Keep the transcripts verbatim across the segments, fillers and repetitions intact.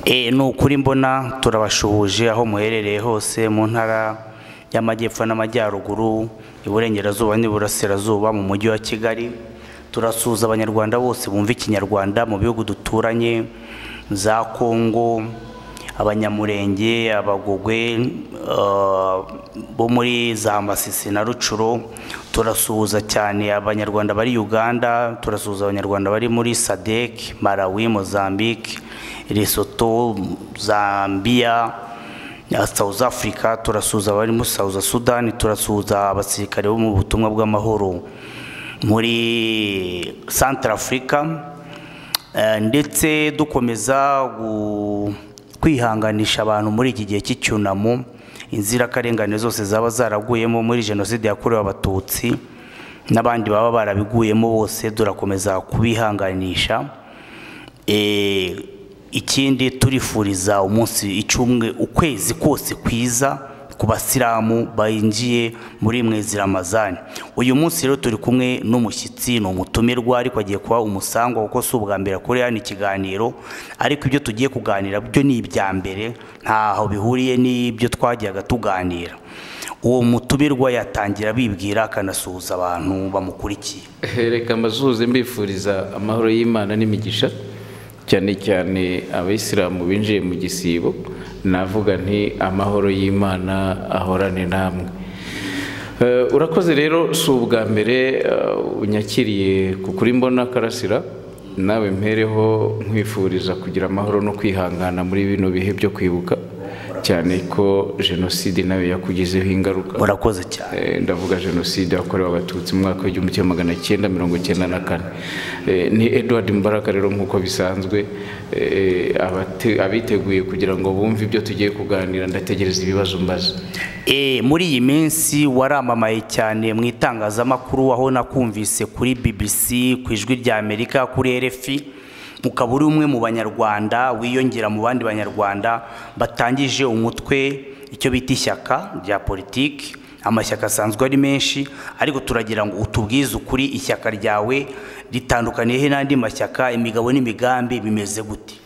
E nukuri mbona turabashuhuje aho muherereye hose mu ntara y'amajyepfo n'amajyaruguru, iburengerazuba n'iburasirazuba mu mujyi wa Kigali. Turasuhuza abanyarwanda bose bumva ikinyarwanda mu bihugu duturanye za Kongo, abanyamurenge, abagogwe uh, bo muri za Masisi na Rucuro. Turasuhuza cyane abanyarwanda bari Uganda, turasuhuza abanyarwanda bari muri Sadek, Malawi, Mozambique, Lesotho, Zambia, South Africa. Turasuhuza abari muri South Sudan, turasuhuza abasirikare bo mu butumwa bw'amahoro muri Central Africa, uh, ndetse dukomeza kwihanganisha abantu muri iki gihe cy'icyunamo, inzirakarengane zose zaba zaraguyemo muri jenoside yakorewe abatutsi n'abandi baba barabiguyemo bose durakomeza kubihanganisha. E, ikindi turifuriza umunsi icumwe ukwezi kose kwiza ku basilamu bayinjiye muri mwezi Ramazani. Uyu munsi rero turi kumwe n'umushyitsi, no mutumirwa ariko agiye kuba umusangwa kuko si ubwa mbere kuri yani ikiganiro, ariko ibyo tugiye kuganira byo ni ibya mbere, ntaho bihuriye n'ibyo twajyaga tuganira. Uwo mutumirwa yatangira bibwira akanasuhuza abantu bamukurikiye. Reka mbazuze mbifuriza amahoro y'Imana n'imigisha, cyane cyane abayisilamu binjiye mu gisibo. Navuga nti amahoro y'Imana ahorane namwe. Uh, urakoze rero si ubwa mbere uh, unyakiriye kukuri mbona Karasira, nawe mpereho nkwifuriza kugira amahoro no kwihangana muri bino bihe byo kwibuka, cyane ko jenoside nawe yakugizeho ingaruka. Urakoze cyane. E, ndavuga jenoside yakorewe abatutsi mu mwaka w'igihumbi kimwe magana cyenda mirongo cyenda na kane. E, ni Edward Mbaraka rero nk'uko bisanzwe, e, abiteguye kugira ngo bumve ibyo tugiye kuganira. Ndategereza ibibazo mbaza. E, muri iyi minsi waramamaye cyane mu itangazamakuru, aho nakumvise kuri B B C, ku ijwi rya Amerika, kuri R F I. Ukaba uri umwe mu banyarwanda wiyongera mu bandi banyarwanda batangije umutwe icyo bita ishyaka rya politiki. Amashyaka asanzwe ari menshi, ariko turagira ngo utubwize ukuri, ishyaka ryawe ritandukaniye he n'andi mashyaka, imigabo n'imigambi bimeze gute?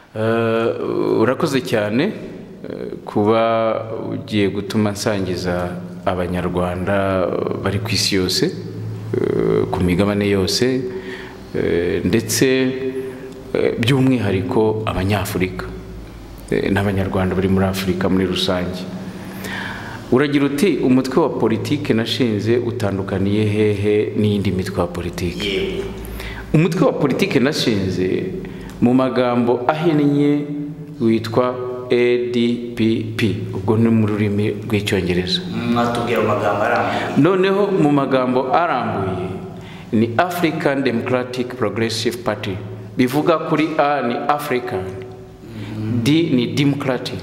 Uh, urakoze cyane uh, kuba ugiye gutuma nsangiza abanyarwanda bari ku isi yose, uh, ku migabane yose, uh, ndetse by'umwihariko abanyafurika n'abanyarwanda bari muri Afurika muri rusange. Uragira uti umutwe wa politike nashinze utandukaniye hehe n'indi mitwe wa politike? Umutwe wa politike nashinze mu magambo ahinnye witwa A D P P, ubwo ni mu rurimi rw'icyongereza. Mwatubwira amagambo arambuye. Noneho mu magambo arambuye ni African Democratic Progressive Party. Bivuga kuri A ni African, D ni Democratic,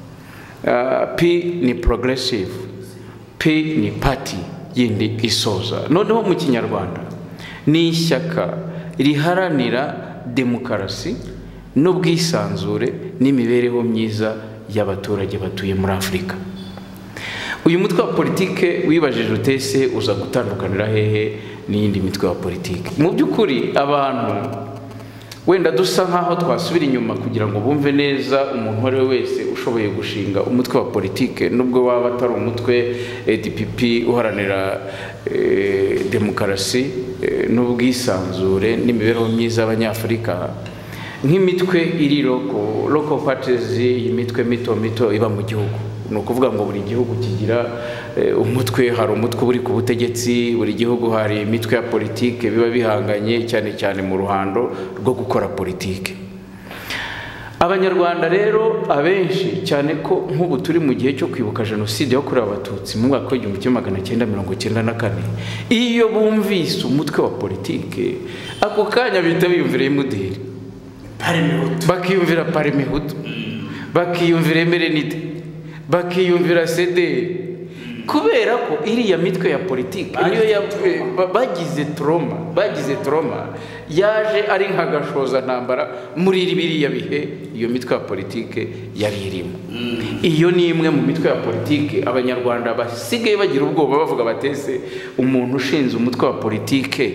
uh, P ni Progressive, P ni Party yindi isoza. Noneho mu Kinyarwanda ni ishyaka riharanira demokarasi n'ubwisanzure n'imibereho myiza y'abaturage batuye muri Afurika. Uyu mutwe wa politike wibajije utese uza gutandukanira hehe n'indi mitwe wa politike? Mu by'ukuri abantu wenda dusa nkaho twasubira inyuma kugira ngo bumve neza umuntu wari wese ushoboye gushinga umutwe wa politike, nubwo waba atari umutwe A D P P uharanira e, demokarasi e, n'ubwisanzure n'imibereho myiza y'Abanyafurika, nk'imitwe iri local local parties, imitwe mito mito iba mu gihugu. Ni ukuvuga ngo buri gihugu kigira e, umutwe, hari umutwe uri ku butegetsi, buri gihugu hari imitwe ya politike biba bihanganye cyane cyane mu ruhando rwo gukora politike. Abanyarwanda rero abenshi, cyane ko nk'ubu turi mu gihe cyo kwibuka jenoside yakorewe abatutsi mu mwaka w'igihumbi kimwe magana cyenda mirongo cyenda na kane, iyo bumvise umutwe wa politike ako kanya bita biyumvira imudiri, bakiyumvira Parmehutu, bakiyumvira Emerenide, bakiyumvira C D, kubera ko iriya mitwe ya politike niyo bagize trauma, bagize trauma yaje ari nkagashoza ntambara muri biriya bihe iyo mitwe ya politike yari irimo. Iyo ni imwe mu mitwe ya politike abanyarwanda basigaye bagira ubwoba bavuga batese umuntu ushinze umutwe wa politike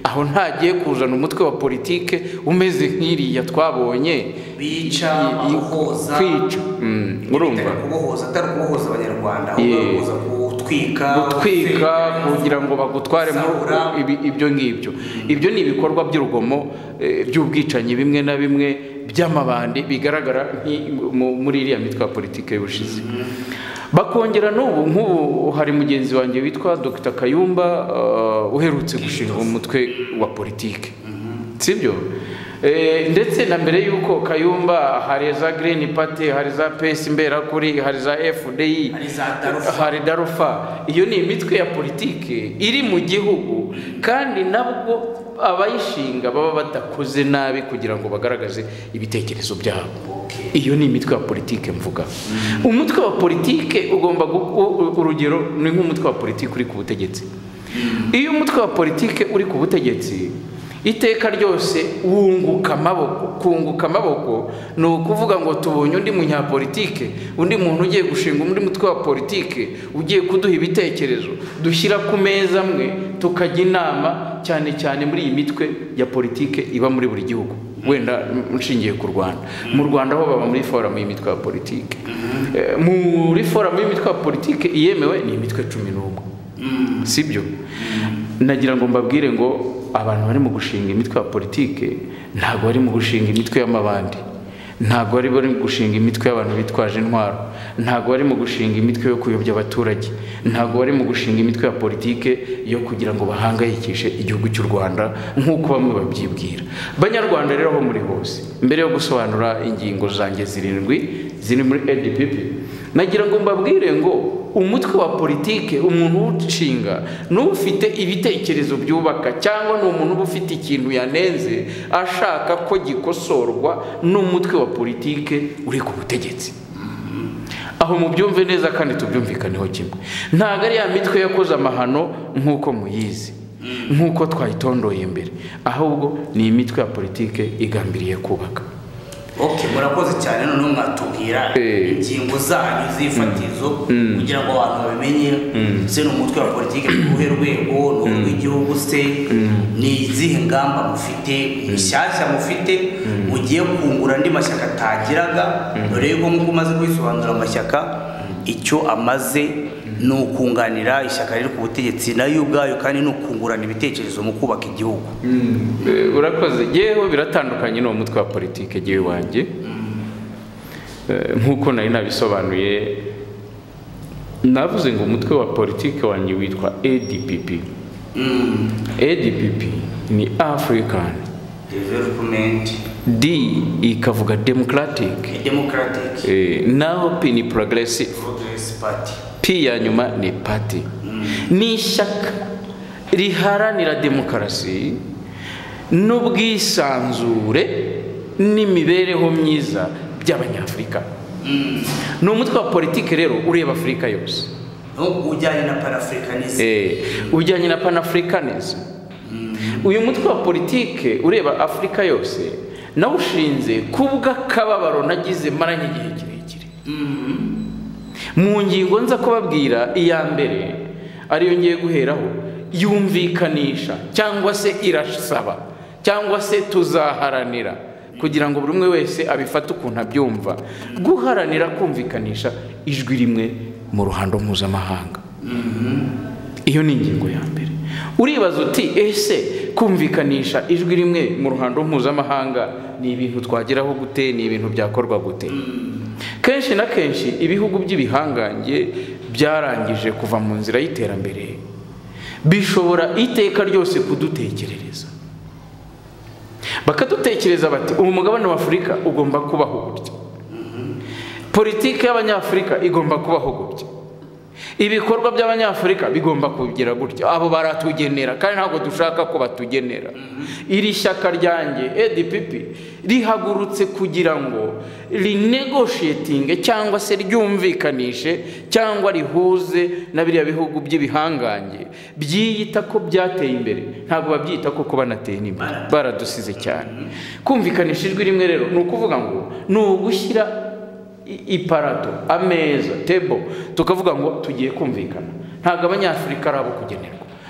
aho ntagiye kuzana umutwe wa politike umeze nk'iriya twabonye bica amuhoza kwica urumva kubohoza atari kubohoza abanyarwanda ahubwo gutwika gutwika kugira ngo bagutware muri ibyo ngibyo. Ibyo ni ibikorwa by'urugomo by'ubwicanyi bimwe na bimwe by'amabandi bigaragara muri iriya mitwe ya politike y'ubushize. Bakongera n'ubu nk'ubu hari mugenzi wanjye witwa Dr Kayumba uherutse gushinga umutwe wa politike, sibyo? Ndetse na mbere yuko Kayumba hari za Green Party, hari za P S Imberakuri, hari za F D I, hari Darufa. Iyo ni imitwe ya politike iri mu gihugu kandi nabwo abayishinga baba badakoze nabi kugira ngo bagaragaze ibitekerezo byabo. Iyo ni imitwe ya politike mvuga. Umutwe wa politike ugomba urugero ni nk'umutwe wa politike uri ku butegetsi. Iyo umutwe wa politike uri ku butegetsi iteka ryose wunguka amaboko. Kunguka amaboko ni ukuvuga ngo tubonye undi munyapolitike, undi muntu ugiye gushinga undi mutwe wa politike ugiye kuduha ibitekerezo, dushyira ku meza amwe tukajya inama, cyane cyane muri iyi mitwe ya politike iba muri buri gihugu. Wenda nshingiye ku Rwanda, mu Rwanda ho baba muri forum y'imitwe ya politike. Muri forum y'imitwe ya politike iyemewe ni imitwe cumi n'umwe, sibyo? Nagira ngo mbabwire ngo abantu bari mu gushinga imitwe ya politike ntabwo bari mu gushinga imitwe y'amabandi, ntabwo bari bari gushinga imitwe y'abantu bitwaje intwaro, ntabwo bari mu gushinga imitwe yo kuyobya abaturage, ntabwo bari mu gushinga imitwe ya politike yo kugira ngo bahangayikishe igihugu cy'u Rwanda nk'uko bamwe babyibwira. Banyarwanda rero aho muri hose, mbere yo gusobanura ingingo zanjye zirindwi ziri muri A D P P, nagira ngo mbabwire ngo umutwe wa politike umuntu ushinga n'ufite ibitekerezo byubaka, cyangwa ni umuntu ufite ikintu yanenze ashaka ko gikosorwa n'umutwe wa politike uri ku butegetsi. Aho mubyumve neza kandi tubyumvikaneho kimwe. Ntago ari ya mitwe yakoze amahano nk'uko muyizi, nk'uko twayitondoye imbere, ahubwo ni imitwe ya politike igambiriye kubaka. Okay, murakoze cyane. None mwatubwira ingingo zanyu zifatizo kugira ngo abantu bamenye se n'umutwe wa politike kuhe rwego n'urw'igihugu se ni izihe ngamba mufite inshyashya mufite mugiye kungura andi mashyaka atagiraga. Dore yuko nk'uko umaze kwisobanura amashyaka icyo amaze ni ukunganira ishyaka riri ku butegetsi nayo ubwayo, kandi ni ukungurana ibitekerezo mu kubaka igihugu. Urakoze. Yewe biratandukanye n'uwo mutwe wa politike yewe wanjye, nk'uko nari nabisobanuye. Navuze ngo umutwe wa politike wanjye witwa A D P P. A D P P ni African Development, D ikavuga Democratic, Democratic, naho P ni Progressive, Party. P ya nyuma ni party. Ni ishyaka riharanira demokarasi n'ubwisanzure n'imibereho myiza by'Abanyafurika. Ni umutwe wa politike rero ureba Afurika yose. Ujyanye na Pan-Africanism. Eh, ujyanye na Pan-Africanism. Uyu mutwe wa politike ureba Afurika yose nawushinze kubw'akababaro nagize maranye igihe kirekire. Mu ngingo nza kubabwira iya mbere ariyo ngiye guheraho, yumvikanisha cyangwa se irasaba cyangwa se tuzaharanira, kugira ngo buri umwe wese abifate ukuntu abyumva, guharanira kumvikanisha ijwi rimwe mu ruhando mpuzamahanga. Iyo ni ingingo ya mbere. Uribaza uti ese kumvikanisha ijwi rimwe mu ruhando mpuzamahanga ni ibintu twageraho gute, ni ibintu byakorwa gute? Kenshi na kenshi ibihugu by'ibihangange byarangije kuva mu nzira y'iterambere bishobora iteka ryose kudutekerereza, bakadutekereza bati umugabane wa Afurika ugomba kubaho gutya, politike y'Abanyafurika igomba kubaho gutya, ibikorwa by'Abanyafurika bigomba kugira gutya. Abo baratugenera kandi ntabwo dushaka ko batugenera. Iri shyaka ryanjye A D P P rihagurutse kugira ngo rinegotiating cyangwa se ryumvikanishe cyangwa rihuze na biriya bihugu by'ibihangange byiyita ko byateye imbere. Ntabwo babyita ko ko banateye imbere, baradusize cyane. Kumvikanisha ijwi rimwe rero ni ukuvuga ngo ni ugushyira iparato, ameza, table, tukavuga ngo tugiye kumvikana. Ntabwo Abanyafurika ari abo kugenerwa,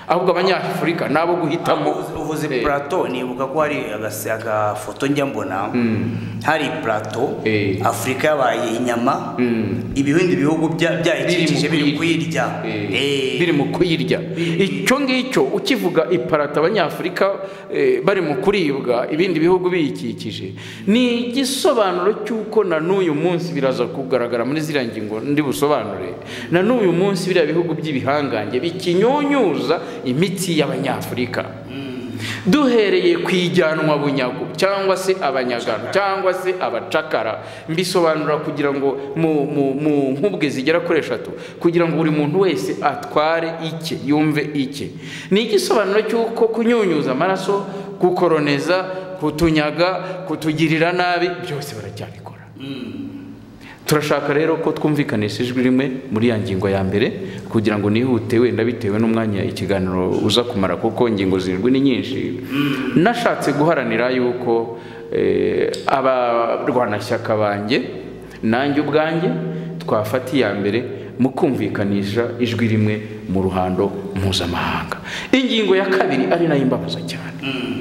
ahubwo abanyafurika nabo guhitamo. Uvuze plateau nibuka ko hari agafoto njya mbona hari plateau Afrika yabaye inyama ibindi bihugu byayikikije biri kuyirya biri mu kuyirya. Icyo ngicyo ukivuga iparata abanyafurika bari mu kuribwa ibindi bihugu biyikikije ni igisobanuro cy'uko na n'uyu munsi biraza kugaragara muri ziriya ngingo ndi busobanure, na n'uyu munsi biriya bihugu by'ibihangange bikinyunyuza imitsi y'abanyafurika duhereye kwijyanwa bunyago cyangwa se abanyagano cyangwa se abacakara. Mbisobanura kugira ngo mu nkubwe zigera kuri eshatu kugira ngo buri muntu wese atware icye yumve icye. Ni igisobanuro cy'uko kunyunyuza amaraso, gukoroneza, kutunyaga, kutugirira nabi byose baracyabikora. Turashaka rero ko twumvikanisha ijwi rimwe muri ya ngingo ya mbere kugira ngo nihute wenda bitewe n'umwanya ikiganiro uza kumara kuko ingingo zirindwi ni nyinshi. Nashatse guharanira yuko abarwanashyaka banjye nanjye ubwanjye twafata iya mbere mu kumvikanisha ijwi rimwe mu ruhando mpuzamahanga. Ingingo ya kabiri ari nayo imbabaza cyane.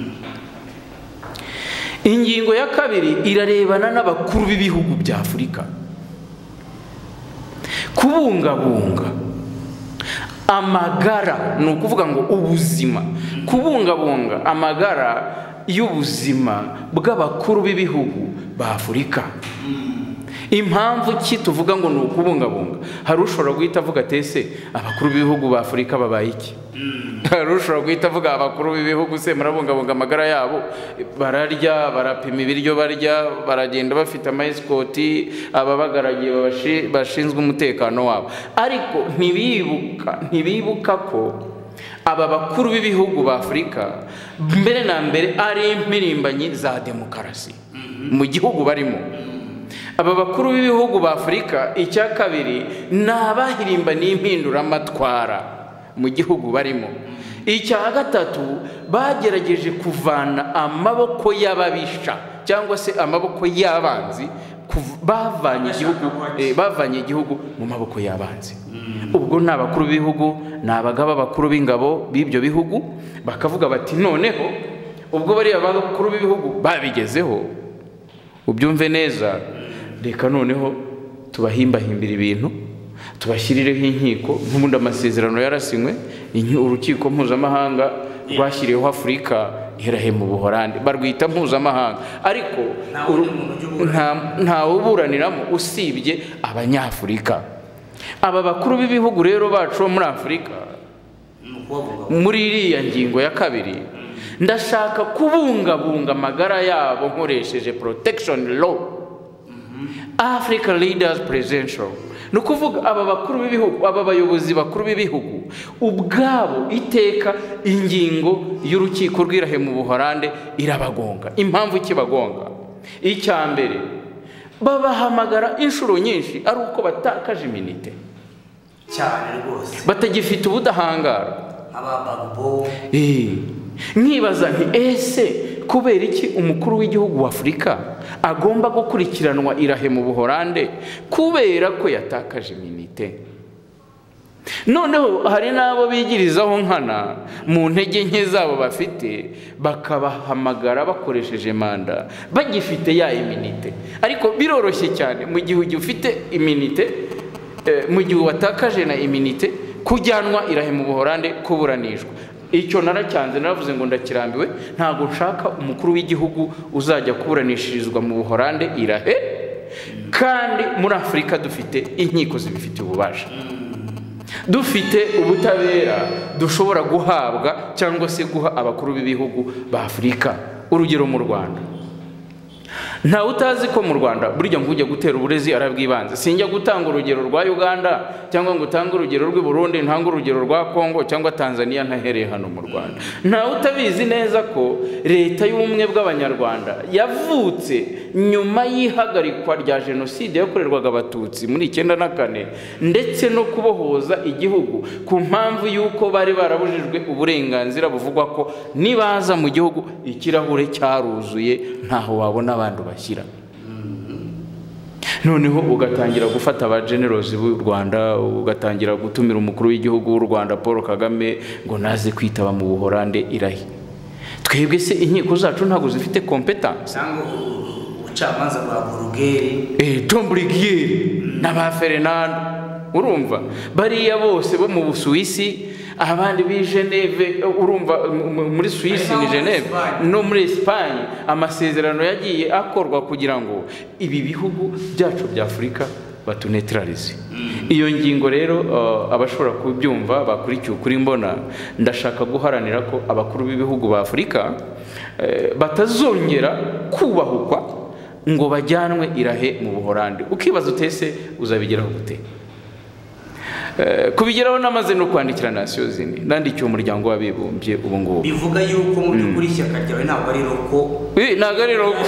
Ingingo ya kabiri irarebana n'abakuru b'ibihugu bya Afurika kubungabunga amagara, ni ukuvuga ngo ubuzima, kubungabunga amagara y'ubuzima bw'abakuru b'ibihugu ba Afurika. Impamvu ki tuvuga ngo ni ukubungabunga? Hari ushobora guhita avuga atese abakuru b'ibihugu ba Afurika babaye iki? Hari ushobora guhita avuga abakuru b'ibihugu se murabungabunga amagara yabo, bararya, barapima ibiryo barya, baragenda bafite amayisikoti, ababagaragiye bashinzwe umutekano wabo. Ariko ntibibuka ntibibuka ko aba bakuru b'ibihugu ba Afurika mbere na mbere ari impirimbanyi za demokarasi mu gihugu barimo. Aba bakuru b'ibihugu ba Afurika icya kabiri ni abahirimbaniye impinduramatwara mu gihugu barimo. Icya gatatu bagerageje kuvana amaboko y'ababisha cyangwa se amaboko y'abanzi, bavanye igihugu bavanye igihugu mu maboko y'abanzi. Ubwo ni abakuru b'ibihugu, ni abagaba bakuru b'ingabo b'ibyo bihugu bakavuga bati noneho ubwo bari abakuru b'ibihugu babigezeho, ubyumve neza, reka noneho tubahimbahimbira ibintu, tubashyirireho inkiko. Nk'ubundi amasezerano yarasinywe, urukiko mpuzamahanga rwashyiriyeho Afurika iherahe mu Buholandi, barwita mpuzamahanga, ariko nta uburaniramo usibye abanyafurika. Aba bakuru b'ibihugu rero bacu muri Afurika muri iriya ngingo ya kabiri ndashaka kubungabunga amagara yabo nkoresheje protection law, African Leaders Presidential. Ni ukuvuga aba bakuru b'ibihugu, aba bayobozi bakuru b'ibihugu ubwabo iteka ingingo y'urukiko rw'irahe mu Buholande irabagonga. Impamvu kibagonga? Icya mbere babahamagara inshuro nyinshi ari uko batakaje iminite cyane rwose, batagifite ubudahangara. Ababagbo eh nkibaza nti ese kubera iki umukuru w'igihugu wa Afurika agomba gukurikiranwa irahe mu Buholande kubera ko yatakaje iminite? Noneho hari nabo bigirizaho nkana mu ntege nke zabo bafite, bakabahamagara bakoresheje manda bagifite ya iminite. Ariko biroroshye cyane mu gihe ufite iminite, mu gihe watakaje na iminite, kujyanwa irahe mu Buholande kuburanishwa. Icyo naracyanze, naravuze ngo ndakirambiwe, ntago nshaka umukuru w'igihugu uzajya kuburanishirizwa mu Buholande irahe, kandi muri Afurika dufite inkiko zibifitiye ububasha, dufite ubutabera dushobora guhabwa cyangwa se guha abakuru b'ibihugu ba Afurika. Urugero mu Rwanda, nta utazi ko mu Rwanda burya ngo ujya gutera uburezi arabwibanze. Sinjya gutanga urugero rwa Uganda cyangwa ngo utange urugero rw'i Burundi, ntanga urugero rwa Kongo cyangwa Tanzania, ntahereye hano mu Rwanda. Nta utabizi neza ko leta y'ubumwe bw'abanyarwanda yavutse nyuma y'ihagarikwa rya jenoside yakorerwaga abatutsi muri icyenda na kane ndetse no kubohoza igihugu ku mpamvu y'uko bari barabujijwe uburenganzira buvugwa ko nibaza mu gihugu ikirahure cyaruzuye ntaho wabona abantu bashyira. noneho ugatangira gufata aba generals b'u Rwanda, ugatangira gutumira umukuru w'igihugu w'u Rwanda Paul Kagame ngo naze kwitaba mu Buholande irahi. Twebwe se inkiko zacu ntago zifite competence cyangwa ubucamanza bwa Burugeri eh Tom Burugeri n'aba Fernando, urumva bariya bose bo mu Busuwisi, abandi bi Geneve, urumva muri Suisse ni Geneve no muri Espagne, amasezerano yagiye akorwa kugira ngo ibi bihugu byacu bya Afrika batunetralize. Iyo ngingo rero uh, abashobora kubyumva bakurikiye kuri mbona, ndashaka guharanira ko abakuru b'ibihugu ba Afrika uh, batazongera kubahukwa ngo bajyanwe irahe mu Buholande. Ukibaza utese uzabigeraho gute? Uh, kubigeraho namaze no kwandikira Nations Unies, nandikiye umuryango w'abibumbye ubu ngubu bivuga yuko mu byukuri ishyaka ryawe ntabwo ari roko. Eh ntabwo ari roko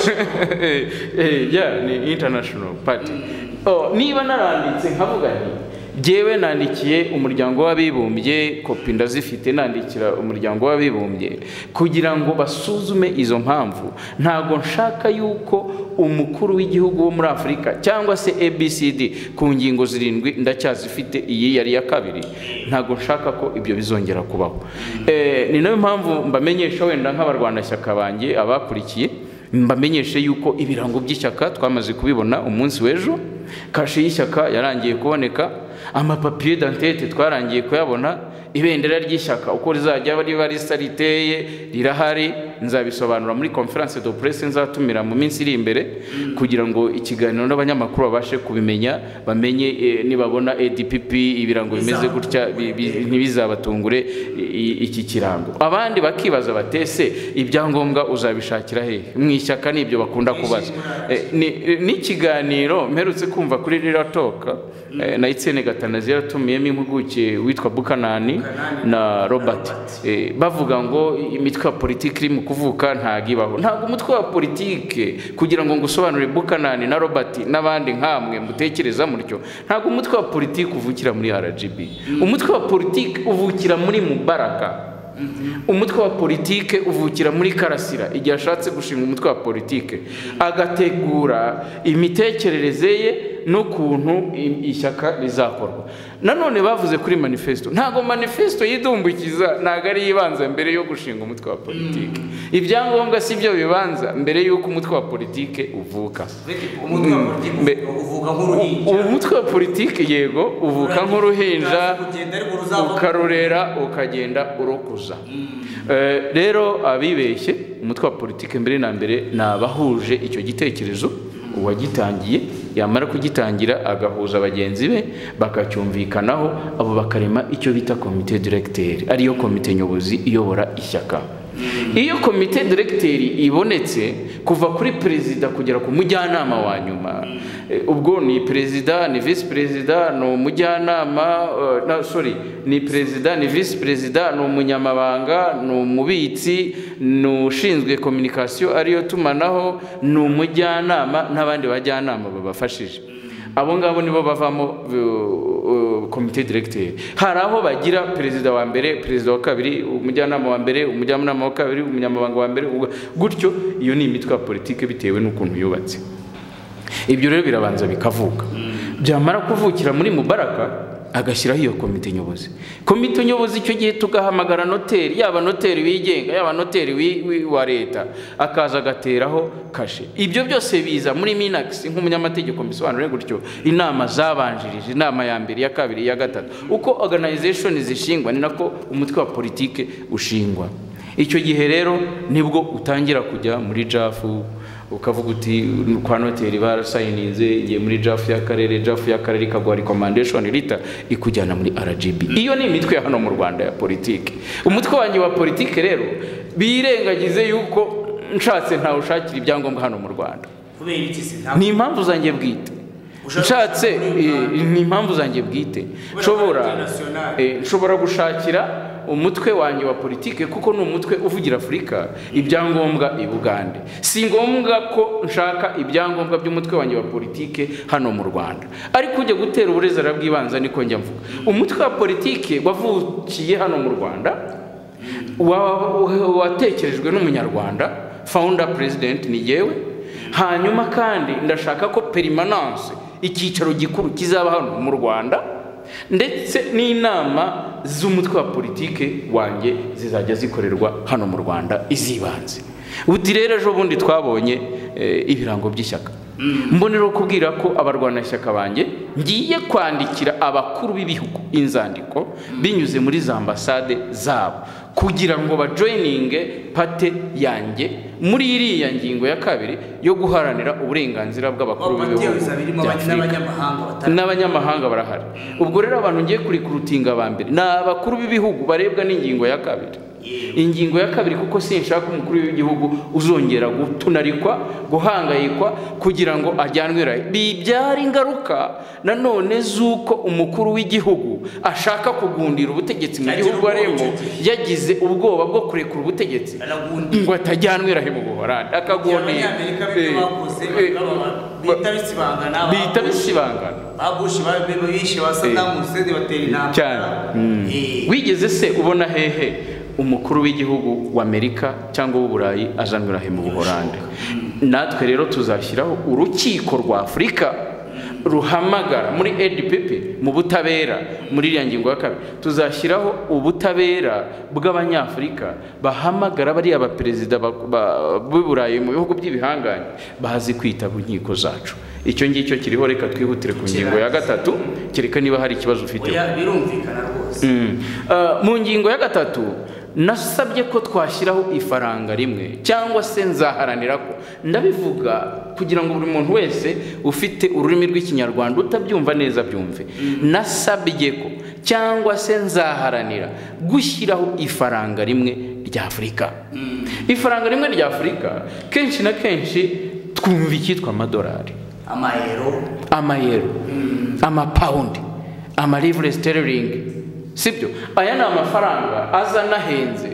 eh ya ni international party. Oh, niba naranditse nkavuga nti jewe nandikiye umuryango w'abibumbye, kopi ndazifite, nandikira umuryango w'abibumbye kugira ngo basuzume izo mpamvu. Ntago nshaka yuko umukuru w'igihugu wo muri Afrika cyangwa se A B C D ku ngingo zirindwi ndacyazifite, iyi yari ya kabiri, ntago nshaka ko ibyo bizongera kubaho. Eh ni nayo mpamvu mbamenyesha wenda nk'abarwana shyaka banjye abakurikiye, mbamenyeshe yuko ibirango by'ishyaka twamaze kubibona umunsi w'ejo, kashe y'ishyaka yarangiye kuboneka, amapapier d'entente twarangiye kuyabona, ibendera ry'ishyaka uko rizajya riba risa riteye rirahari. Nzabisobanura muri conference de presse nzatumira mu minsi iri imbere kugira ngo ikiganiro n'abanyamakuru babashe kubimenya, bamenye e, nibabona A D P P ibirango bimeze gutya ntibizabatungure iki kirango. Abandi bakibaza batese ibyangombwa uzabishakira he mu ishyaka, nibyo bakunda kubaza. E, ni n'ikiganiro mperutse kumva kuri Rira Talk e, na Itsene Gatanazi yaratumiyemo impuguke witwa Bukanani na Robert e, bavuga ngo imitwe ya politiki iri mu kuvuka ntagibaho. Ntago umutwe wa politike kugira ngo ngusobanure Bukanani na Robert n'abandi nkamwe mutekereza mutyo, ntago umutwe wa politiki uvukira muri R G B. Umutwe wa politiki uvukira muri Mubaraka. Umutwe wa politike uvukira muri Karasira igihe ashatse gushinga umutwe wa politike, agategura imitekerereze ye n'ukuntu ishyaka rizakorwa. Nanone bavuze kuri manifesto, ntago manifesto yidumbukiza, ntago ari ibanza mbere yo gushinga umutwe wa politike. Ibyangombwa si byo bibanza mbere yuko umutwe wa politike uvuka. Umutwe wa politike uvuka nk'uruhinja. Umutwe wa politike yego uvuka nk'uruhinja, ukarurera ukagenda urokuza. Rero abibeshye, umutwe wa politike mbere na mbere nabahuje icyo gitekerezo, uwagitangiye yamara kugitangira agahuza abagenzi be bakacyumvikanaho, abo bakarema icyo bita komite directeur, ariyo komite nyobozi iyobora ishyaka. Iyo komite directeur ibonetse kuva kuri perezida kugera ku mujyanama wa nyuma, ubwo ni perezida, ni vice perezida, no mujyanama uh, no sorry ni perezida, ni vice perezida, no munyamabanga, no mubitsi, no ushinzwe communication ariyo tumanaho, no mujyanama n'abandi bajyanama babafashije. Abo ngabo nibo bavamo komite directeur. Hari aho bagira perezida wa mbere, perezida wa kabiri, umujyanama wa mbere, umujyanama wa kabiri, umunyamabanga wa mbere, gutyo. Iyo ni imitwe ya politike bitewe n'ukuntu yubatse. Ibyo rero birabanza bikavuka. Byamara kuvukira muri Mubaraka agashyiraho iyo komite nyobozi. Komite nyobozi icyo gihe tugahamagara noteri, yaba noteri wigenga, yaba noteri wa leta, akaza agateraho kashe. Ibyo byose biza muri Minax nk'umunyamategeko mbisobanure gutyo. Inama zabanjirije, inama ya mbere, ya kabiri, ya gatatu. Uko organization zishingwa ni nako umutwe wa politike ushingwa. Icyo gihe rero nibwo utangira kujya muri jafu, ukavuga uti kwa noteri barasayininze igiye muri jafu y'akarere, jafu y'akarere ikagwa recommendation lita ikujyana muri R G B. Iyo ni imitwe hano mu Rwanda ya politike. Umutwe wanjye wa politike rero birengagize yuko nshatse nta ushakira ibyangombwa hano mu Rwanda. Kubera iki se nta? Ni impamvu zanjye bwite. Nshatse ni impamvu zanjye bwite. Nshobora nshobora gushakira umutwe wanjye wa politike kuko ni umutwe uvugira Afrika ibyangombwa i Bugande. Si ngombwa ko nshaka ibyangombwa by'umutwe wanjye wa politike hano mu Rwanda. Ariko ujye gutera uburezera bw'ibanza niko njya mvuga. Umutwe wa politike wavukiye hano mu Rwanda, watekerejwe n'umunyarwanda, founder president ni yewe. Hanyuma kandi ndashaka ko permanence icyicaro gikuru kizaba hano mu Rwanda, ndetse n'inama z'umutwe wa politike wanjye zizajya zikorerwa hano mu Rwanda izibanze. Uti rero ejo bundi twabonye ibirango by'ishyaka, mbonero kubwira ko abarwanashyaka banjye ngiye kwandikira abakuru b'ibihugu inzandiko binyuze muri za ambasade zabo kugira ngo bajoininge pate yanjye muri iriya ngingo ya kabiri yo guharanira uburenganzira bw'abakuru b'ibihugu n'abanyamahanga barahari. Ubwo rero abantu ngiye kurikurutinga abambere n'abakuru b'ibihugu barebwa n'ingingo ya kabiri. Ingingo ya kabiri kuko sinshaka umukuru w'igihugu uzongera gutunarikwa guhangayikwa kugira ngo ajyanwe bibyara ingaruka nanone zuko umukuru w'igihugu ashaka kugundira ubutegetsi mu gihugu arimo yagize ubwoba bwo kurekura ubutegetsi ngo atajyanwe rahe mu Buholandi akagone bita bisibangana babushi babishe Saddam Hussein batera intambara. Wigeze se ubona hehe umukuru w'igihugu w'Amerika cyangwa w'Uburayi ajanwe mu Buholandi? Natwe rero tuzashyiraho urukiko rwa Afurika ruhamagara muri E D P P mu butabera muri iriya ngingo ya kabiri. Tuzashyiraho ubutabera bw'abanyafurika bahamagara bari abaperezida b'Uburayi mu bihugu by'ibihanganye bazi kwita ku nkiko zacu. Icyo ngicyo kiriho, reka twihutire ku ngingo ya gatatu kereka niba hari ikibazo ufite. Birumvikana rwose. Mu ngingo ya gatatu nasabye ko twashyiraho ifaranga rimwe cyangwa se nzaharanira ko, ndabivuga kugira ngo buri muntu wese ufite ururimi rw'ikinyarwanda utabyumva neza byumve. Nasabye ko cyangwa se nzaharanira gushyiraho ifaranga rimwe rya Afurika. Ifaranga rimwe rya Afurika kenshi na kenshi twumva icyitwa amadolari, amayero, amayero, amapaundi, amalivre sterling, sibyo? Aya ni amafaranga aza nahenze,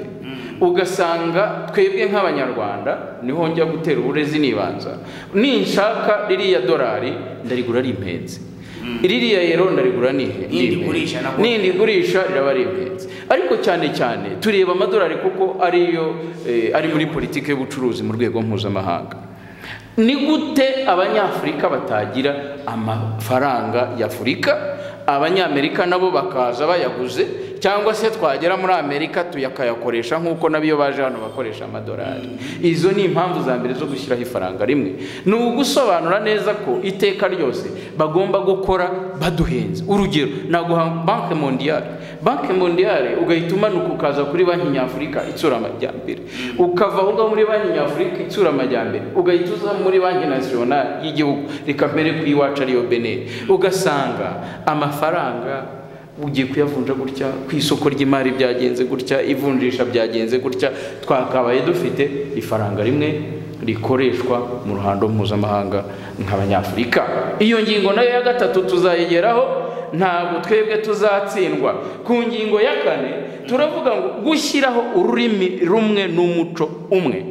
ugasanga twebwe nk'abanyarwanda niho njya gutera uburezi nibanza, ninshaka ririya dolari ndarigura ari impenzi, ririya yero ndarigura nihe nindi gurisha riraba ari impenzi. Ariko cyane cyane tureba amadolari kuko ariyo ari muri politike y'ubucuruzi mu rwego mpuzamahanga. Ni gute abanyafurika batagira amafaranga ya Afurika, abanyamerika nabo bakaza bayaguze, cyangwa se twagera muri Amerika tuyakayakoresha nk'uko nabiyo baje hano bakoresha amadolari? Izo ni impamvu za mbere zo gushyiraho ifaranga rimwe. Ni ugusobanura neza ko iteka ryose bagomba gukora baduhenze. Urugero naguha Banque Mondiale. Banque Mondiale ugahita umanuka ukaza kuri Banki Nyafurika itsura amajyambere, ukava aho muri Banki Nyafurika itsura amajyambere ugahita uza muri Banki Nationale y'igihugu reka mbere ku iwacu ariyo Benin, ugasanga amafaranga ugiye kuyavunja gutya, ku isoko ry'imari byagenze gutya, ivunjisha byagenze gutya. Twakabaye dufite ifaranga rimwe rikoreshwa mu ruhando mpuzamahanga nk'abanyafurika. Iyo ngingo nayo ya gatatu tuzayigeraho, ntabwo twebwe tuzatsindwa. Ku ngingo ya kane turavuga ngo gushyiraho ururimi rumwe n'umuco umwe.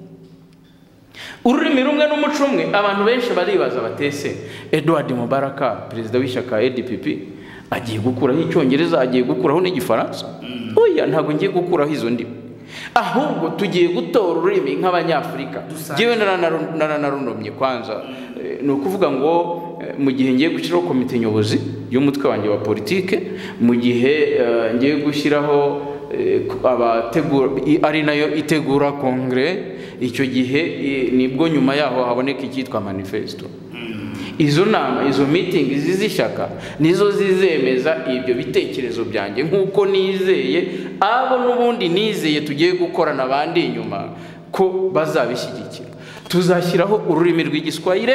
Ururimi rumwe n'umuco umwe, abantu benshi baribaza batese Edouard Mubaraka perezida w'ishyaka E D P P agiye gukuraho icyongereza, agiye gukuraho n'igifaransa? Oya, ntabwo ngiye gukuraho izo ndimi, ahubwo tugiye gutora ururimi nk'abanyafurika. Jewe naranarunomye kwanza, ni ukuvuga ngo mu gihe ngiye gushyiraho komite nyobozi y'umutwe wanjye wa politike, mu gihe ngiye gushyiraho abategura ari nayo itegura kongre, icyo gihe nibwo nyuma yaho haboneka icyitwa manifesto. Izo nama, izo meeting zizishaka nizo zizemeza ibyo bitekerezo byanjye, nkuko nizeye abo n'ubundi nizeye tugiye gukorana abandi inyuma ko bazabishyigikira. Tuzashyiraho ururimi rw'igiswahili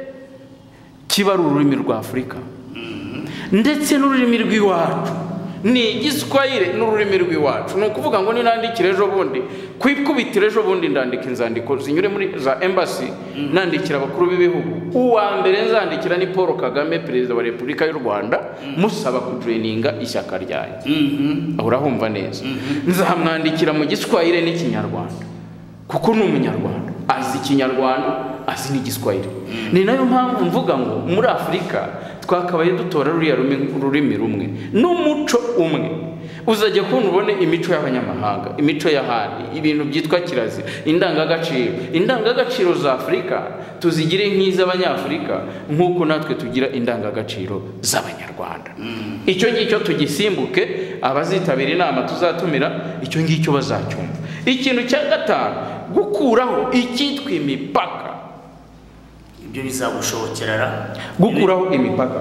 kiba ari ururimi rwa Afurika, ndetse n'ururimi rw'iwacu ni igiswahili n'ururimi rw'iwacu. Ni ukuvuga ngo ninandikira ejo bundi kwikubitira ejo bundi ndandika inzandiko zinyure muri za embassy, nandikira abakuru b'ibihugu. Uwa mbere nzandikira ni Paul Kagame perezida wa Repubulika y'u Rwanda, musaba kujoininga ishyaka ryanjye. Urahumva neza? Nzamwandikira mu giswahili n'ikinyarwanda kuko ni umunyarwanda. azi ikinyarwanda azi n'igiswahili. Ni nayo mpamvu mvuga ngo muri Afurika twakabaye dutora ruriya rurimi rumwe n'umuco umwe. Uzajya kubona ubone imico y'abanyamahanga, imico y'ahandi, ibintu byitwa kirazira, indangagaciro. Indangagaciro za Afurika tuzigire nk'iz'Abanyafurika nk'uko natwe tugira indangagaciro z'Abanyarwanda. Icyo ngicyo tugisimbuke, abazitabira inama tuzatumira icyo ngicyo bazacyumva. Ikintu cya gatanu, gukuraho icyitwa imipaka. Ibyo bizagushobokerara gukuraho imipaka.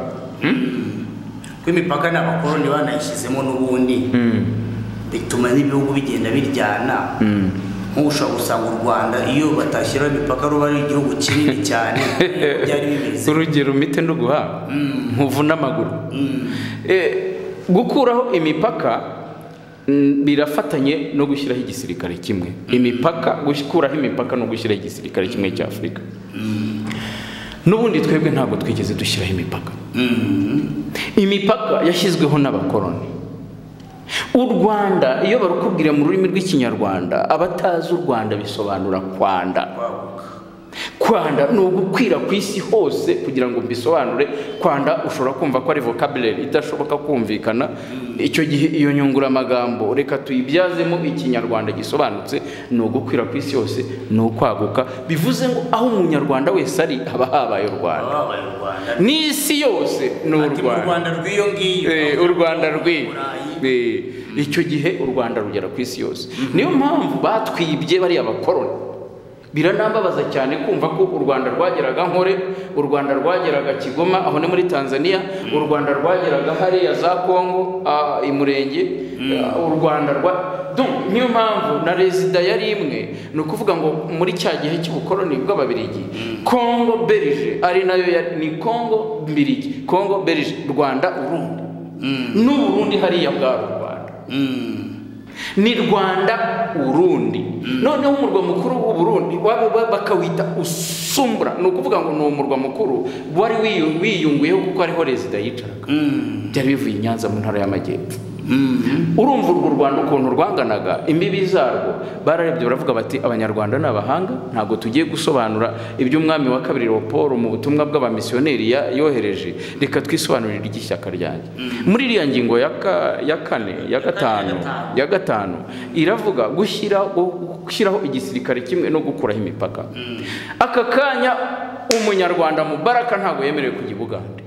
Kw'imipaka n'abakoloni banayishyizemo n'ubundi bituma n'ibihugu bigenda biryana. Nk'ushobora gusanga u Rwanda iyo batashyiraho imipaka ruba ari igihugu kinini cyane byari bimeze. Urugero mite no guha nkuvu n'amaguru. Gukuraho imipaka birafatanye no gushyiraho igisirikare kimwe. Imipaka, gukuraho imipaka no gushyiraho igisirikare kimwe cya Afurika. N'ubundi twebwe ntabwo twigeze dushyiraho imipaka. Imipaka yashyizweho n'abakoloni. U Rwanda iyo barukubwira mu rurimi rw'ikinyarwanda, abatazi u Rwanda bisobanura kwanda. Kwanda ni ugukwira ku isi hose. Kugira ngo mbisobanure, kwanda ushobora kumva ko ari vocabulary idashoboka kumvikana. Icyo gihe iyo nyungura amagambo reka tuyibyazemo ikinyarwanda gisobanutse, ni ugukwira ku isi yose, ni ukwaguka. Bivuze ngo aho umunyarwanda wese ari haba habaye u Rwanda. N'isi yose ni u Rwanda. U Rwanda rw'iyo. Icyo gihe u Rwanda rugera ku isi yose. Niyo mpamvu batwibye bari abakoloni. Biranambabaza cyane kumva ko u Rwanda rwageraga Nkore, u Rwanda rwageraga Kigoma aho ni muri Tanzania, u Rwanda rwageraga hariya za Kongo imurenge, u Rwanda rwa donc niyo mpamvu na resida yari imwe. Ni ukuvuga ngo muri cya gihe cy'ubukoloni bw'Ababiligi, Kongo Belge ari nayo ni Kongo Mbiligi, Kongo Belge, Rwanda Urundi, n'u Burundi hariya bwa Rwanda ni Rwanda Urundi. Noneho umurwa mukuru w'u Burundi bakawita Usumbura. Ni ukuvuga ngo ni umurwa mukuru wari wiyunguyeho kuko ariho resida yicaraga. Byari bivuye i Nyanza mu ntara y'Amajyepfo. Urumva urwo Rwanda ukuntu rwanganaga, imbibi zarwo bararebye baravuga bati Abanyarwanda ni abahanga, ntabwo tugiye gusobanura ibyo umwami wa kabiri Leopold mu butumwa bw'abamisiyoneri yohereje, reka twisobanurire iry'ishyaka ryanjye. Muri iriya ngingo ya kane ya gatanu ya gatanu iravuga gushyiraho igisirikare kimwe no gukuraho imipaka. Aka kanya umunyarwanda Mubaraka ntabwo yemerewe kujya i Bugande.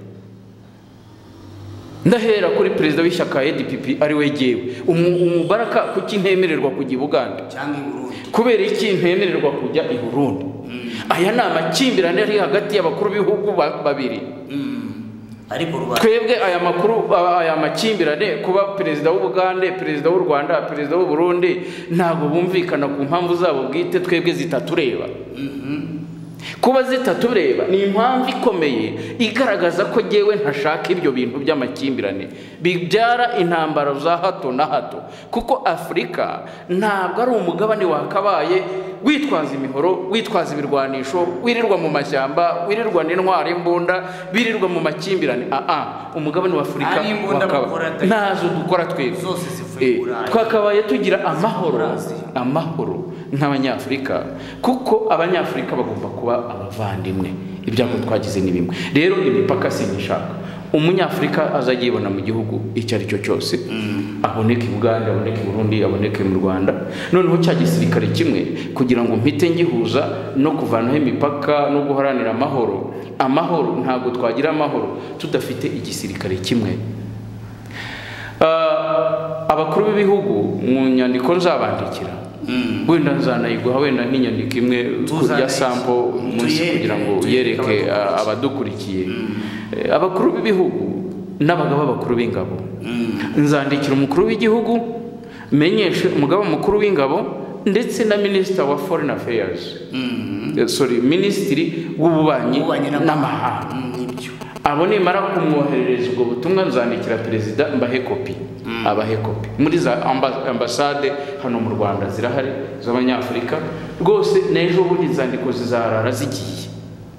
Ndahera kuri perezida w'ishyaka E D P P ari we jewe. Umubaraka kuki ntemererwa kujya i Bugande cyangwa i Burundi? Kubera iki ntemererwa kujya i Burundi? Aya ni amakimbirane ari hagati y'abakuru b'ibihugu babiri. Ariko Rwanda twebwe aya makuru aya makimbirane kuba perezida w'u Bugande, perezida w'u Rwanda, perezida w'u Burundi ntabwo bumvikana ku mpamvu zabo bwite, twebwe zitatureba. Kuba zitatureba ni impamvu ikomeye igaragaza ko jewe ntashaka ibyo bintu by'amakimbirane bibyara intambara za hato na hato. Kuko Afurika ntabwo ari umugabane wakabaye witwaza imihoro, witwaza ibirwanisho, wirirwa mu mashyamba, wirirwa n'intwari imbunda, birirwa mu makimbirane. Ah ah, umugabane wa Afurika ntazo dukora twebwe. Twakabaye tugira amahoro, amahoro nk'Abanyafurika, kuko Abanyafurika bagomba kuba abavandimwe. Ibyago twagize ni bimwe. Rero imipaka sinishaka. Umunyafurika azagibona mu gihugu icyo ari cyo cyose, aboneke i Bugande, aboneke i Burundi, aboneke mu Rwanda. Noneho cya gisirikare kimwe kugira ngo mpite ngihuza no kuvanaho imipaka no guharanira amahoro. Amahoro ntabwo twagira amahoro tudafite igisirikare kimwe. Abakuru b'ibihugu mu nyandiko nzabandikira, wenda nzanayiguha wenda n'inyandiko imwe ya sample munsi kugira ngo yereke abadukurikiye. Abakuru b'ibihugu n'abagaba abakuru b'ingabo, nzandikira umukuru w'igihugu, menyeshe umugaba mukuru w'ingabo ndetse na Minister wa Foreign Affairs, sorry Ministry w'ububanyi n'amahanga. Abo nimara kumwoherereza ubwo butumwa nzandikira perezida mbahe kopi, abahe kopi. Muri za ambasade hano mu Rwanda zirahari z'Abanyafurika rwose, n'ejo bundi nzandiko zizarara zigiye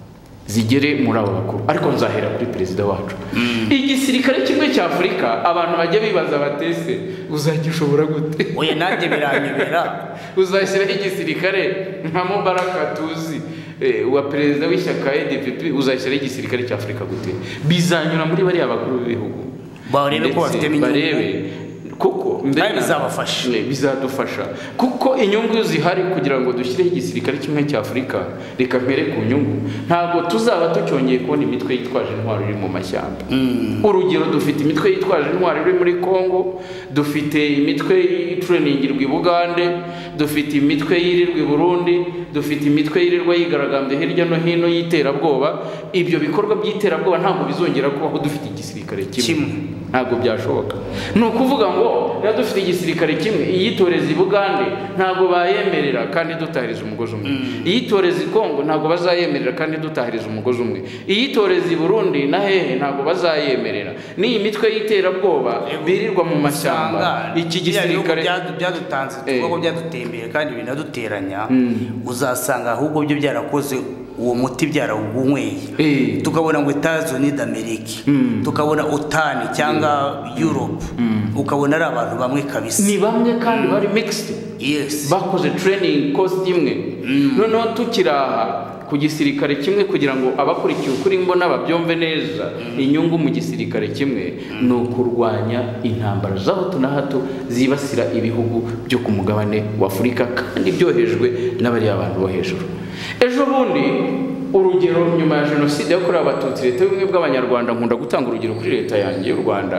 zigere muri abo bakuru. Ariko nzahera kuri perezida wacu. Igisirikare kimwe cya Afurika abantu bajya bibaza batese uzagishobora gute? Oya nanjye biranyobera. Uzashyiraho igisirikare nka Mubaraka tuzi wa perezida w'ishyaka E D P P, uzashyiraho igisirikare cya Afurika gute? Bizanyura muri bariya bakuru b'ibihugu barebe ko bafite barebe kuko mbere bizabafasha bizadufasha kuko inyungu zihari kugira ngo dushyireho igisirikare kimwe cya Afurika. Reka mpere ku nyungu, ntabwo tuzaba tucyongeye kubona imitwe yitwaje intwaro iri mu mashyamba. Urugero, dufite imitwe yitwaje intwaro iri muri Kongo, dufite imitwe y'itreningirwa i Bugande, dufite imitwe yirirwa i Burundi, dufite imitwe yirirwa yigaragambye hirya no hino y'iterabwoba. Ibyo bikorwa by'iterabwoba ntabwo bizongera kubaho dufite igisirikare kimwe, ntabwo byashoboka. Ni ukuvuga ngo ya dufite igisirikare kimwe, iyitoreza i Bugande ntabwo bayemerera kandi dutahiriza umugozi umwe, iyitoreza i Kongo ntabwo bazayemerera kandi dutahiriza umugozi umwe, iyitoreza i Burundi na hehe ntabwo bazayemerera. N'iyi mitwe y'iterabwoba birirwa mu mashyamba, iki gisirikare byadutanze twego byadutembeye kandi binaduteranya, uzasanga ahubwo byo byarakoze uwo muti byarawunyweye. Tukabona ngo Etazo-Unis d'Amerique, tukabona OTAN cyangwa Europe, ukabona ari abantu bamwe kabisa, ni bamwe kandi bari mixed, yes, bakoze training cost imwe. Noneho tukiraha ku gisirikare kimwe kugira ngo abakurikiye ukuri mbona babyumve neza. Inyungu mu gisirikare kimwe ni ukurwanya intambara za hato na hato zibasira ibihugu byo ku mugabane wa Afurika kandi byohejwe n'abari abantu bo hejuru. Ejo bundi urugero, nyuma ya jenoside yakorewe abatutsi, leta y'ubumwe bw'abanyarwanda, nkunda gutanga urugero kuri leta yanjye y'u Rwanda,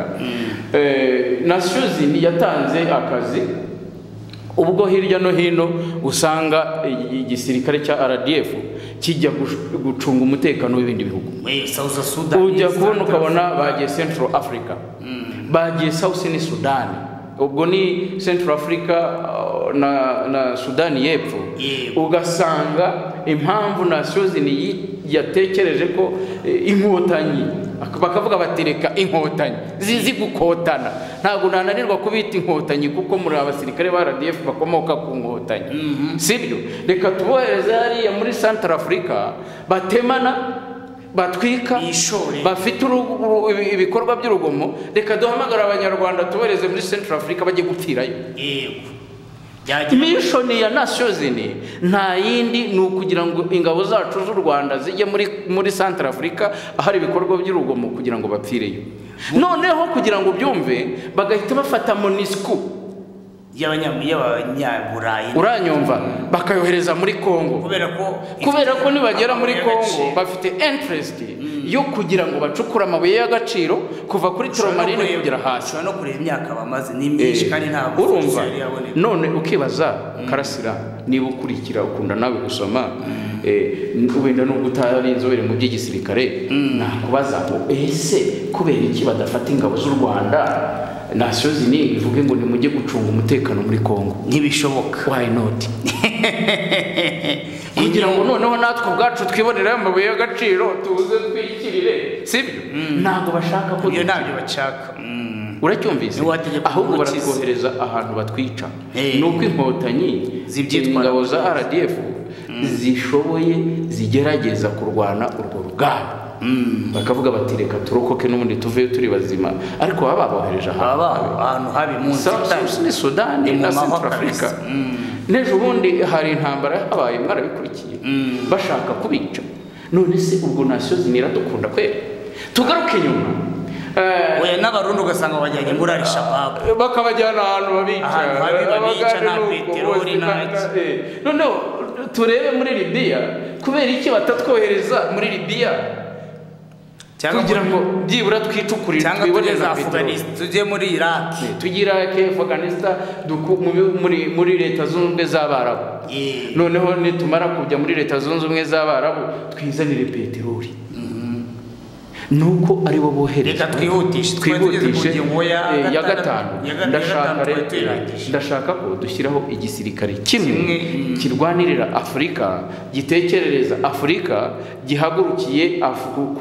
eh Nations Unies yatanze akazi ubwo hirya no hino usanga igisirikare cya R D F kijya gucunga umutekano w'ibindi bihugu. Ujya kubona ukabona bagiye Central Africa, bagiye South Sudan, ubwo ni Central Africa na na Sudan y'Epfo. Ugasanga impamvu Nations Unies yatekereje ko inkotanyi, bakavuga batereka inkotanyi zizi gukotana, ntabwo nananirwa kubita inkotanyi kuko muri abasirikare ba R D F bakomoka ku nkotanyi, sibyo? Reka tubohereze hariya muri Central Africa batemana, batwika, bafite ibikorwa by'urugomo. Reka duhamagara abanyarwanda tubohereze muri Central Africa bajye gupfirayo. Yego, mission ya Nations Unies nta yindi ni ukugira ngo ingabo zacu z'u Rwanda zijye muri muri Central Africa ahari ibikorwa by'urugomo kugira ngo bapfireyo. Noneho kugira ngo byumve bagahita bafata MONUSCO y'abanyaburayi, uranyumva, bakayohereza muri Kongo, kubera ko kubera ko nibagera muri Kongo bafite interest yo kugira ngo bacukure amabuye y'agaciro kuva kuri Tromarine kugera hasi. No kureba imyaka bamaze ni myinshi kandi ntabwo urumva. None ukibaza Karasira, niba ukurikira ukunda nawe gusoma, eh wenda no gutari inzobere mu by'igisirikare, nakubaza ngo ese kubera iki badafata ingabo z'u Rwanda Nations Unies bivuge ngo nimujye gucunga umutekano muri Kongo? Ntibishoboka. Why not? Kugira ngo noneho natwe ubwacu twibonera amabuye y'agaciro tuze twikirire, sibyo? Ntabwo bashaka ko iyo ntabyo bacaka. Uracyumvise? Ahubwo baratwohereza ahantu batwica. Nuko inkotanyi z'ibyitwaro za R D F zishoboye zigerageza kurwana urwo rugamba, bakavuga bati reka turokoke n'ubundi tuve turi bazima, ariko baba babohereje ahantu habi mu South Sudan na Central Africa. N'ejo bundi hari intambara habaye, mwarabikurikiye, bashaka kubica. None se ubwo Nations Unies iradukunda kwera? Tugaruke nyuma, oya n'abarundi ugasanga bajyanye muri Al-Shabaab, bakabajyana ahantu babica, babica na peteroli na none turebe muri Libya, kubera iki batatwohereza muri Libya kugira ngo byibura twicukurire twiboneza Afghanistan, tujye muri Iraq, tugira ke Afghanistan muri muri leta zunze z'Abarabu. Noneho nitumara kujya muri leta zunze z'Abarabu twizanire peteroli, nuko ari bo bohereza. Twihutishe twihutishe ya gatanu. Ndashaka ndashaka ko dushyiraho igisirikare kimwe kirwanirira Afurika, gitekerereza Afurika, gihagurukiye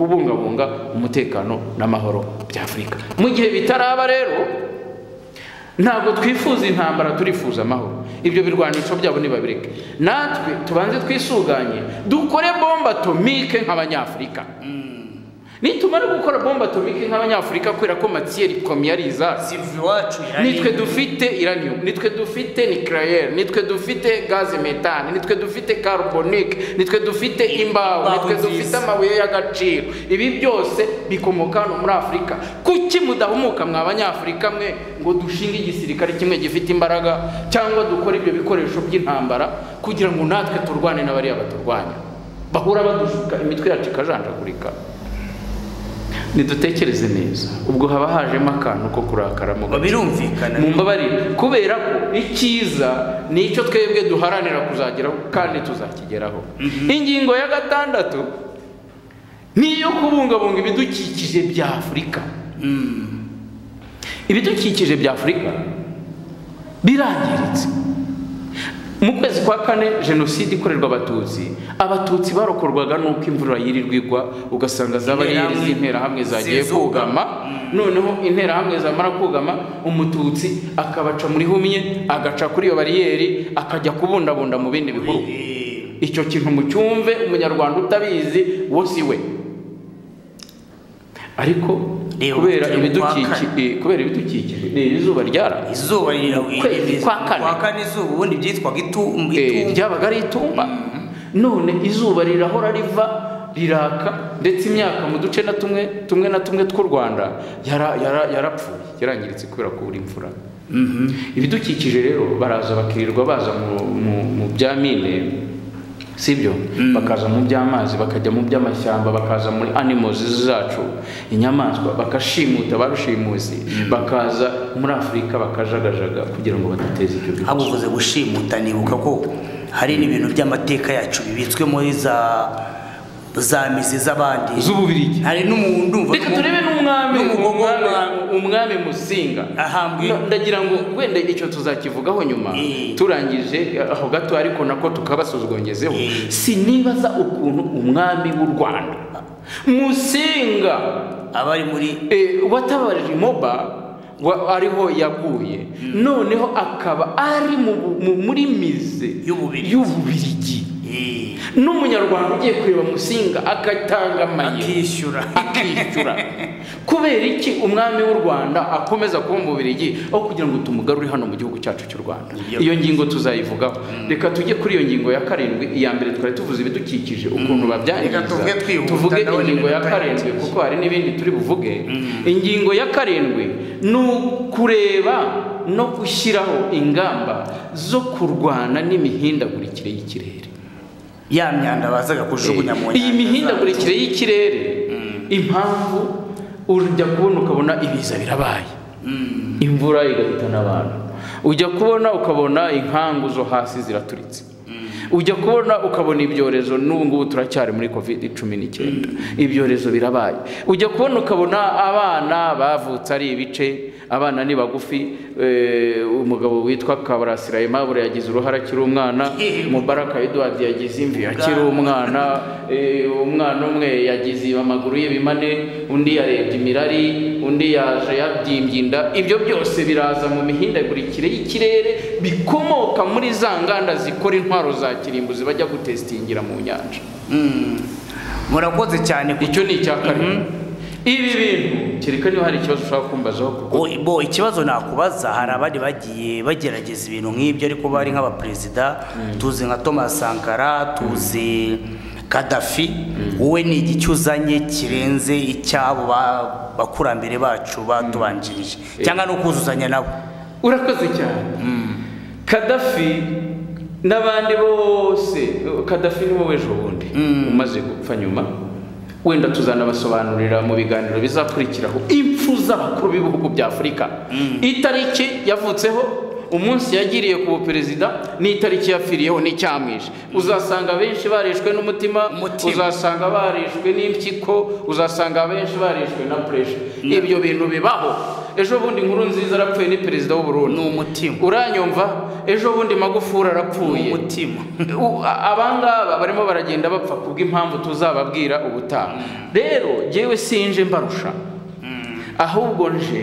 kubungabunga umutekano n'amahoro bya Afurika. Mu gihe bitaraba rero ntabwo twifuza intambara, turifuza amahoro. Ibyo birwanisho byabo nibabireke, natwe tubanze twisuganye dukore bomba atomike nk'abanyafurika. Nitumara gukora bomba atomike nk'abanyafurika kubera ko matière première iza siviwacu nitwe dufite uranium, nitwe dufite nucléaire, nitwe dufite gaz méthane, nitwe dufite carbonique, nitwe dufite imbaho, nitwe dufite amabuye y'agaciro. Ibi byose bikomoka hano muri Afrika. Kuki mudahumuka mwa abanyafurika mwe ngo dushinge igisirikare kimwe gifite imbaraga cyangwa dukora ibyo bikoresho by'intambara kugira ngo natwe turwane n'abari abaturwanya bahura badushuka imitwe yacu ikajanjagurika? Nidutekereze neza, ubwo haba hajemo akantu ko kurakara mu birumvikana mu mbabarire, kubera ko icyiza ni icyo twebwe duharanira kuzageraho kandi tuzakigeraho. Ingingo ya gatandatu niyo kubungabunga ibidukikije bya Afurika. Ibidukikije bya Afurika birangiritse. Mu kwezi kwa kane jenoside ikorerwa abatutsi, abatutsi barokorwaga nuko imvura yirirwa igwa, ugasanga zabariyeri z'intera hamwe zagiye kugama, noneho intera hamwe zamara kugama umututsi akabaca muri humye, agaca kuri iyo bariyeri akajya kubundabunda mu bindi bihuru. Icyo kintu mu cyumve umunyarwanda utabizi wose we. Ariko kubera ibidukikije kubera ibidukikije ni izuba ryara izuba rirakwezi kwa kane kwa kane izuba ubundi byitwaga itumba ryabaga ari itumba. None izuba rirahora riva riraka, ndetse imyaka mu duce na tumwe tumwe na tumwe tw'u Rwanda yarapfuye yarangiritse kubera kubura imvura. Ibidukikije rero baraza bakirirwa baza mu bya mine, sibyo, bakaza mu by'amazi, bakajya mu by'amashyamba, bakaza muri animals zacu, inyamaswa, bakashimuta barushimuzi, bakaza muri Afurika bakajagajaga kugira ngo baduteze ibyo bibazo. Habuvuze gushimuta, nibuka ko hari n'ibintu by'amateka yacu bibitswe muri za za mizi z'abandi z'ububirigi. Hari n'umuntu reka turebe n'umwami umwami Musinga ahambwe. Ndagira ngo wenda icyo tuzakivugaho nyuma turangije aho gato, ariko nako tukabasuzgongezeho. Sinibaza ukuntu umwami w'u Rwanda Musinga abari muri watabarije Moba ariho yaguye, noneho akaba ari muri mize y'ububirigi. N'umunyarwanda ugiye kureba Musinga agatanga amaye akishyura akishyura kubera iki umwami w'u Rwanda akomeza kuba mu Bubiligi aho kugira ngo tumugarure hano mu gihugu cyacu cy'u Rwanda? Iyo ngingo tuzayivugaho. Reka tujye kuri iyo ngingo ya karindwi. Iya mbere twari tuvuze ibidukikije ukuntu babyangiza, tuvuge ingingo ya karindwi kuko hari n'ibindi turi buvuge. Ingingo ya karindwi ni kureba no gushyiraho ingamba zo kurwana n'imihindagurikire y'ikirere. Ya myanda bazaga kujugunya mu nyanja. Iyi mihindagurikire y'ikirere, impamvu ujya kubona ukabona ibiza birabaye, imvura igahitana abantu, ujya kubona ukabona inkangu zo hasi ziraturitse, ujya kubona ukabona ibyorezo. N'ubu ngubu turacyari muri covid cumi n'icyenda, ibyorezo birabaye. Ujya kubona ukabona abana bavutse ari ibice, abana ni bagufi. Umugabo witwa Kabarasira Aimable yagize uruhara akiri umwana, Mubaraka Edward yagize imvi akiri umwana, umwana umwe yagize amaguru y'ibimane, undi yarebye imirari, undi yaje yabyimbye inda. Ibyo byose biraza mu mihindagurikire y'ikirere bikomoka muri za nganda zikora intwaro za kirimbuzi bajya gutestingira mu nyanja. Murakoze cyane. Icyo ni icya kabiri. Ibi bintu kereka niba hari ikibazo ushaka kumbazaho kuko bo ikibazo nakubaza, hari abandi bagiye bagerageza ibintu nk'ibyo ariko bari nk'abaperezida. Tuzi nka Thomas Sankara, tuzi Gaddafi. Wowe ni iki uzanye kirenze icyabo bakurambere bacu batubanjirije cyangwa no kuzuzanya nabo? Urakoze cyane. Gaddafi n'abandi bose, Gaddafi ni wowe ejo bundi umaze gupfa nyuma, wenda tuzanabasobanurira mu biganiro bizakurikiraho impfu z'abakuru b'ibihugu bya Afurika. Itariki yavutseho, umunsi yagiriye ku buperezida, n'itariki yapfiriyeho n'icyamwishe. Uzasanga benshi barishwe n'umutima, uzasanga barishwe n'impyiko, uzasanga benshi barishwe na pressure. Ibyo bintu bibaho. Ejo bundi Nkurunziza arapfuye, ni perezida w'u Burundi. N'umutima uranyumva? Ejo bundi Magufuli arapfuye, n'umutima. Abangaba barimo baragenda bapfa kubw'impamvu tuzababwira ubutaha. Rero jewe sinje mbarusha, ahubwo nje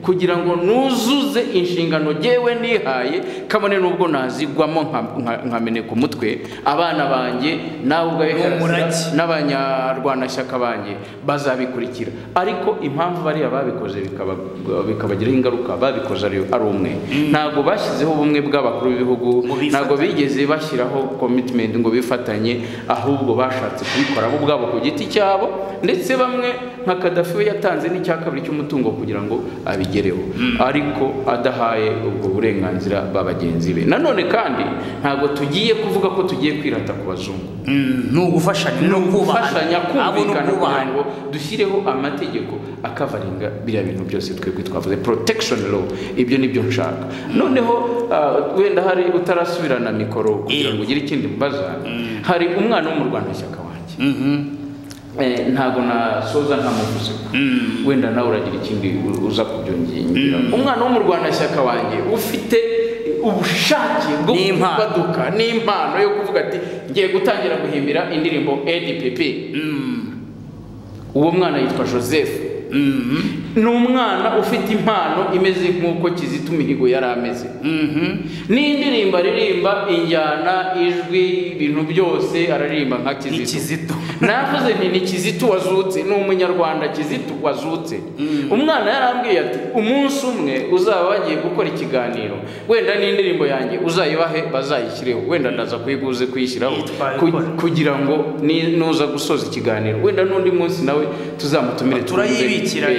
kugira ngo nuzuze inshingano jewe nihaye, kabone nubwo nazigwamo nkameneka umutwe, abana banjye nawe ubwawe n'abanyarwanashyaka banjye bazabikurikira. Ariko impamvu bariya babikoze bikabagiraho ingaruka, babikoze ari umwe, ntabwo bashyizeho ubumwe bw'abakuru b'ibihugu, ntabwo bigeze bashyiraho commitment ngo bifatanye, ahubwo bashatse kubikora bo ubwabo ku giti cyabo, ndetse bamwe nka Kadafi we yatanze n'icya kabiri cy'umutungo kugira ngo abigereho, ariko adahaye ubwo burenganzira babagenzi be. Nanone kandi ntabwo tugiye kuvuga ko tugiye kwirata ku bazungu, ni ugufashanya no kubahana, kumvikana kugira ngo dushyireho amategeko akavaringa biriya bintu byose twebwe twavuze, protection law. Ibyo nibyo nshaka. Noneho wenda hari utarasubirana mikoro kugira ngo ugire ikindi mbaza, hari umwana wo mu Rwanashyaka wanjye ntabwo nasoza ntamuvuze, wenda nawe uragira ikindi uza kubyongera. Umwana wo mu Rwanashyaka wanjye ufite ubushake bwo kubaduka n'impano yo kuvuga ati ngiye gutangira guhimbira indirimbo A D P P. Uwo mwana yitwa Joseph. Ni umwana ufite impano imeze nk'uko Kizito Mihigo yari ameze. N'indirimbo aririmba, injyana, ijwi, ibintu byose araririmba nka Kizito. Navuze nti ni Kizito wazutse, ni umunyarwanda Kizito wazutse. Umwana yarambwiye ati umunsi umwe uzaba bagiye gukora ikiganiro, wenda n'indirimbo yanjye uzayibahe bazayishyireho, wenda ndaza kuyiguze kuyishyiraho kugira ngo nuza gusoza ikiganiro, wenda n'undi munsi nawe tuzamutumire turayibikira,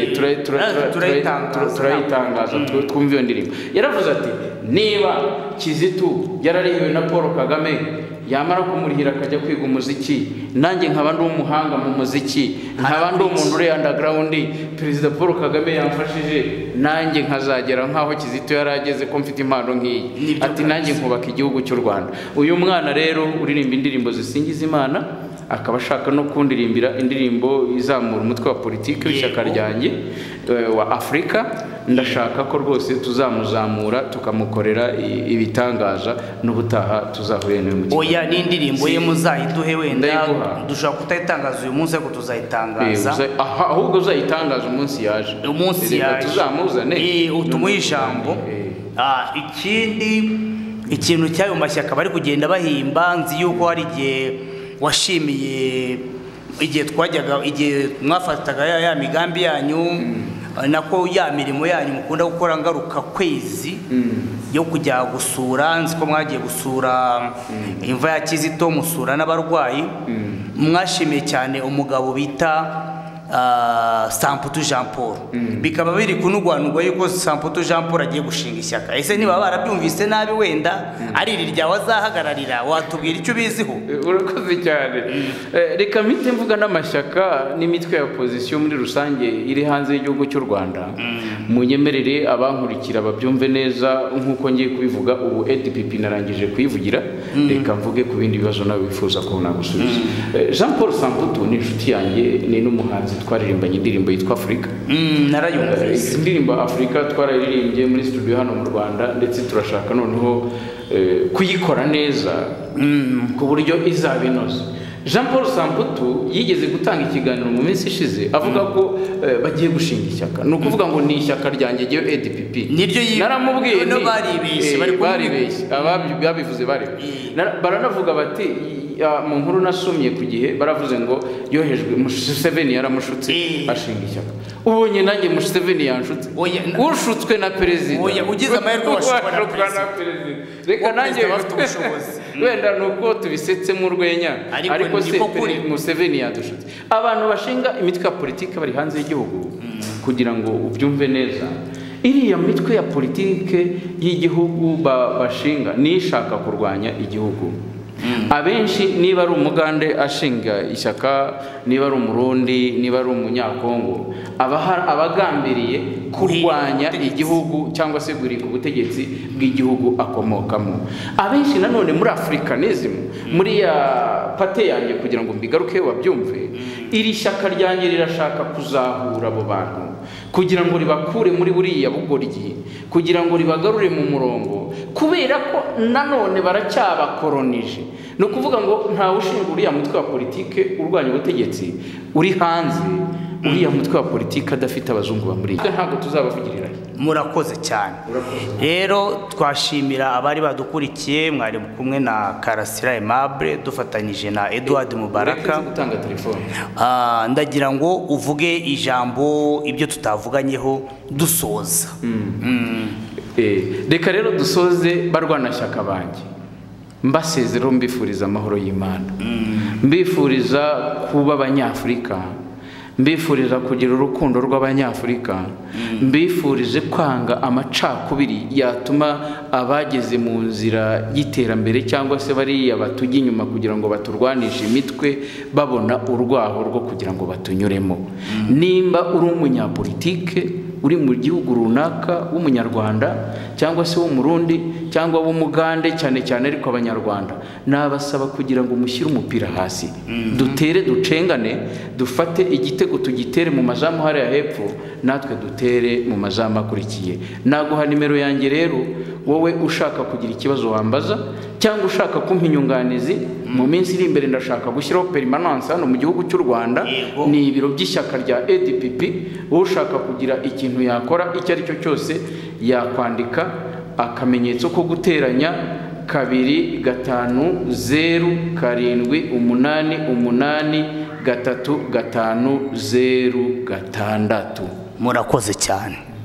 turayitangaza twumva iyo ndirimbo. Yaravuze ati niba Kizito yararihiwe na Paul Kagame, yamara kumurihira akajya kwiga umuziki, nanjye nkaba ndi umuhanga mu muziki, nkaba ndi umuntu uri underground, Perezida Paul Kagame yamfashije, nanjye nkazagera nkaho Kizito yarageze, ko mfite impano nk'iyi. Ati nanjye nkubaka igihugu cy'u Rwanda. Uyu mwana rero uririmba indirimbo zisingiza Imana, akaba ashaka no kundirimbira indirimbo izamura umutwe wa politiki w'ishyaka ryanjye wa Afrika. Ndashaka ko rwose tuzamuzamura tukamukorera ibitangaza, n'ubutaha tuzahuye nawe mu gihe. Oya, n'indirimbo ye muzayiduhe, wenda dushaka kutayitangaza uyu munsi ariko tuzayitangaza. Aha, ahubwo uzayitangaza umunsi yaje, umunsi yaje tuzamuzane, eh utumuhe ijambo. Ah, ikindi ikintu cyayo mashyaka bari kugenda bahimba, nzi yuko hari igihe washimiye igihe twajyaga, igihe mwafataga ya migambi yanyu, nako ya mirimo yanyu mukunda gukora ngaruka kwezi yo kujya gusura, nzi ko mwagiye gusura imva ya Kizito, musura n'abarwayi. Mwashimiye cyane umugabo bita Samputu Jean Paul, bikaba biri kunugwanugwa yuko Samputu Jean Paul agiye gushinga ishyaka. Ese niba barabyumvise nabi, wenda ari rirya wazahagararira, watubwira icyo biziho? Urakoze cyane. Reka mpite mvuga n'amashyaka n'imitwe ya opposition muri rusange iri hanze y'igihugu cy'u Rwanda. Munyemerere abankurikira babyumve neza nk'uko ngiye kubivuga. Ubu A D P P narangije kuyivugira, reka mvuge ku bindi bibazo nawe wifuza ko nagusubiza. Jean Paul Samputu ni inshuti yanjye, ni n'umuhanzi twaririmbanye indirimbo yitwa Afrika. Narayumvise indirimbo Afrika twararirimbye muri studio hano mu Rwanda, ndetse turashaka noneho kuyikora neza ku buryo izabinoza. Jean Paul Samputu yigeze gutanga ikiganiro mu minsi ishize avuga ko bagiye gushinga ishyaka. Ni ukuvuga ngo ni ishyaka ryanjye ryo A D P P. Naramubwiye no baribeshye, bari baribeshye, ababivuze bari baranavuga bati mu nkuru nasomye ku gihe baravuze ngo yohejwe Museveni yaramushutse ashinga ishyaka. Ubonye nanjye Museveni yanshutse, ushutswe na perezida, oya ugize amahirwe washobora na perezida. Reka nanjye bafite ubushobozi, wenda nuko tubisetse mu rwenya, ariko se Museveni yadushutse. Abantu bashinga imitwe ya politiki bari hanze y'igihugu, kugira ngo ubyumve neza, iriya mitwe ya politiki y'igihugu bashinga nishaka kurwanya igihugu. Abenshi niba ari umugande ashinga ishyaka, niba ari umurundi, niba ari umunyakongo, abagambiriye kurwanya igihugu cyangwa se guri ku butegetsi bw'igihugu akomokamo. Abenshi nanone muri Africanism, muri ya pate yanjye, kugira ngo mbigaruke babyumve, iri shyaka ryanjye rirashaka kuzahura abo bantu kugira ngo ribakure muri buriya bugoryi, kugira ngo ribagarure mu murongo, kubera ko nanone baracyabakoronije. No kuvuga ngo nta ushinga uriya mutwe wa politike urwanya ubutegetsi uri hanze uriya mutwe wa politiki adafite abazungu bamuri ntabwo tuzabavugirira. Murakoze cyane. Rero twashimira abari badukurikiye, mwari kumwe na Karasira Aimable dufatanyije na Edward Mubaraka. Gutanga telefone. Ah, ndagira ngo uvuge ijambo ibyo tutavuganyeho dusoza. Eh, reka rero dusoze barwanashyaka banjye mbasezero mbifuriza amahoro y'Imana, mbifuriza kuba abanyafurika, mbifuriza kugira urukundo rw'abanyafurika, mbifurije kwanga amacakubiri yatuma abageze mu nzira y'iterambere cyangwa se bariya batujya inyuma kugira ngo baturwanishe imitwe babona urwaho rwo kugira ngo batunyuremo. Nimba uri umunyapolitike uri mu gihugu runaka w'umunyarwanda cyangwa se w'umurundi cyangwa w'umugande, cyane cyane ariko abanyarwanda, nabasaba kugira ngo mushyire umupira hasi, dutere ducengane, dufate igitego tugitere mu mazamu hariya hepfo, natwe dutere mu mazamu akurikiye. Naguha nimero yanjye rero, wowe ushaka kugira ikibazo wambaza cyangwa ushaka kumpa inyunganizi. Mu minsi iri imbere ndashaka gushyiraho permanence hano mu gihugu cy'u Rwanda, ni ibiro by'ishyaka rya E D P P. Ushaka kugira ikintu yakora icyo ari cyo cyose yakwandika akamenyetso ko guteranya kabiri gatanu zeru karindwi umunani umunani gatatu gatanu zeru gatandatu. Murakoze cyane.